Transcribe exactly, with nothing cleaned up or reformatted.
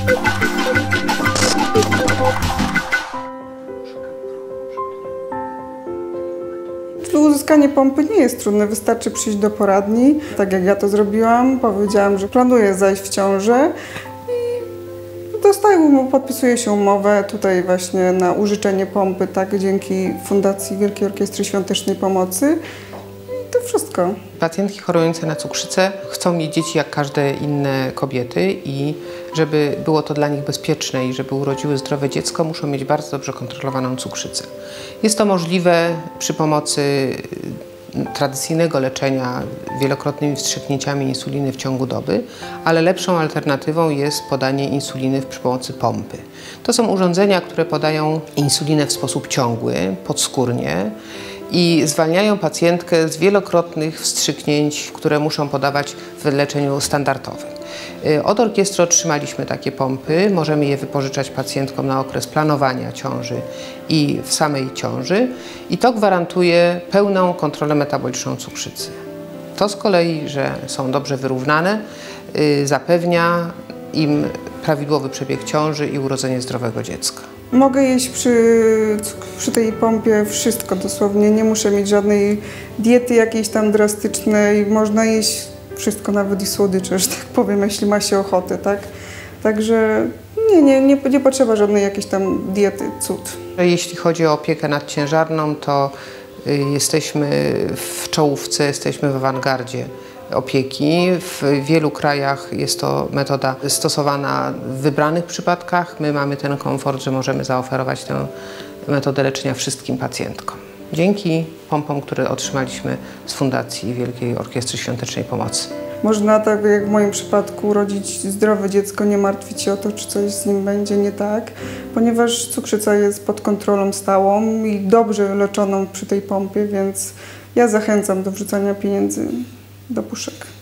Uzyskanie pompy nie jest trudne, wystarczy przyjść do poradni, tak jak ja to zrobiłam. Powiedziałam, że planuję zajść w ciążę i dostaję, podpisuję się umowę tutaj właśnie na użyczenie pompy, tak, dzięki Fundacji Wielkiej Orkiestry Świątecznej Pomocy. I to wszystko. Pacjentki chorujące na cukrzycę chcą mieć dzieci jak każde inne kobiety i żeby było to dla nich bezpieczne i żeby urodziły zdrowe dziecko, muszą mieć bardzo dobrze kontrolowaną cukrzycę. Jest to możliwe przy pomocy tradycyjnego leczenia wielokrotnymi wstrzyknięciami insuliny w ciągu doby, ale lepszą alternatywą jest podanie insuliny przy pomocy pompy. To są urządzenia, które podają insulinę w sposób ciągły, podskórnie i zwalniają pacjentkę z wielokrotnych wstrzyknięć, które muszą podawać w leczeniu standardowym. Od orkiestry otrzymaliśmy takie pompy, możemy je wypożyczać pacjentkom na okres planowania ciąży i w samej ciąży i to gwarantuje pełną kontrolę metaboliczną cukrzycy. To z kolei, że są dobrze wyrównane, zapewnia im prawidłowy przebieg ciąży i urodzenie zdrowego dziecka. Mogę jeść przy, przy tej pompie wszystko dosłownie, nie muszę mieć żadnej diety jakiejś tam drastycznej, można jeść wszystko, nawet i słodycze, że tak powiem, jeśli ma się ochotę, tak? Także nie, nie, nie, nie potrzeba żadnej jakiejś tam diety, cud. Jeśli chodzi o opiekę nadciężarną, to jesteśmy w czołówce, jesteśmy w awangardzie opieki. W wielu krajach jest to metoda stosowana w wybranych przypadkach. My mamy ten komfort, że możemy zaoferować tę metodę leczenia wszystkim pacjentkom. Dzięki pompom, które otrzymaliśmy z Fundacji Wielkiej Orkiestry Świątecznej Pomocy. Można, tak jak w moim przypadku, urodzić zdrowe dziecko, nie martwić się o to, czy coś z nim będzie nie tak, ponieważ cukrzyca jest pod kontrolą stałą i dobrze leczoną przy tej pompie, więc ja zachęcam do wrzucania pieniędzy do puszek.